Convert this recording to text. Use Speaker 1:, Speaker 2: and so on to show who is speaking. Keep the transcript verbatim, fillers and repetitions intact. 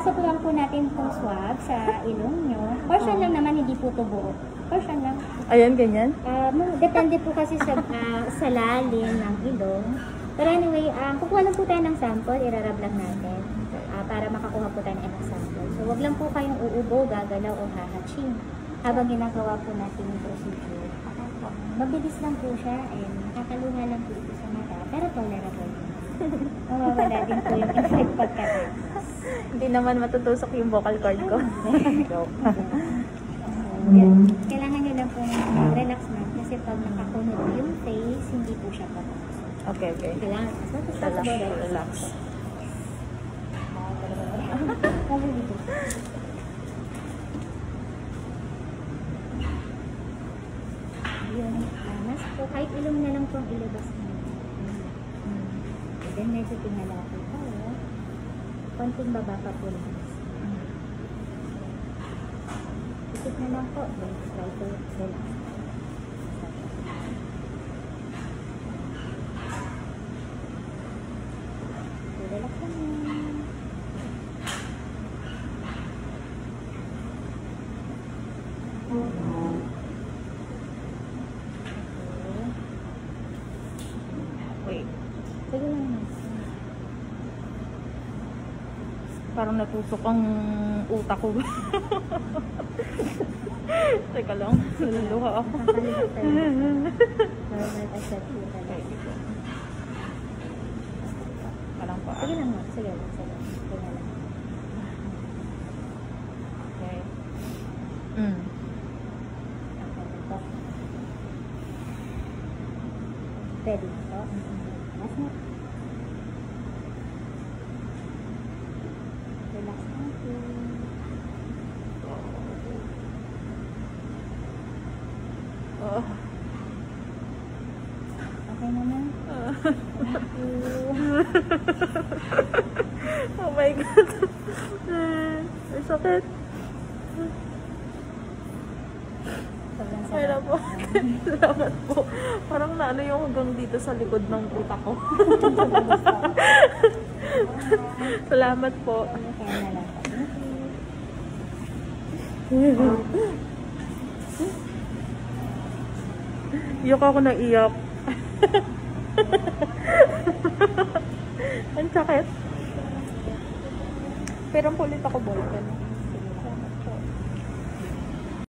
Speaker 1: gusto po lang po natin pong swab sa ilong nyo. Portion lang naman, hindi po ito buo. Portion lang.
Speaker 2: Ayan, ganyan?
Speaker 1: Uh, depende po kasi sa, uh, sa lalim ng ilong. Pero anyway, uh, kukuha lang po tayo ng sample, irarab lang natin uh, para makakuha po tayo ng ibang sample. So, wag lang po kayong uubo, gagalaw o hahaching habang ginagawa po natin yung procedure. Mabilis lang po siya and nakakaluha lang po ito sa mata, pero tolerable. Mawawala din po yung effect pagkatapos.
Speaker 2: Hindi naman matutusok yung vocal cord ko. Joke.
Speaker 1: Kailangan nyo lang po relax na kasi pag nakakunod yung face, hindi po siya papasok.
Speaker 2: Okay, okay.
Speaker 1: Kailangan.
Speaker 2: Relax. Relax.
Speaker 1: Yun. Mas po, kahit ilong na lang po ang ilabas natin. Hmm. And then medyo pinalaki pa. Oh. Konting baba pa po lang. Isip na lang po. Then try to relax. Relax lang yan.
Speaker 2: Wait.
Speaker 1: Sige lang.
Speaker 2: Parang natusok ang utak ko. Teka lang. Naluluha ako.
Speaker 1: Nakakalimutan mo. Normal asset po talaga.
Speaker 2: Parang pa.
Speaker 1: Sige lang. Sige lang. Sige lang. Sige lang.
Speaker 2: Okay. Mm.
Speaker 1: Ready po. Mas mo. Relax natin.
Speaker 2: Oh.
Speaker 1: Okay naman. Thank you.
Speaker 2: Oh my God. Ay, sakit.
Speaker 1: Sobrang
Speaker 2: Ay na po. Salamat po. Parang naano yung hanggang dito sa likod ng utak ko. Salamat po.
Speaker 1: Kaya na lang.
Speaker 2: Iyok ako na iyak. Ang sakit. Pero ang kulit ako, boyfriend.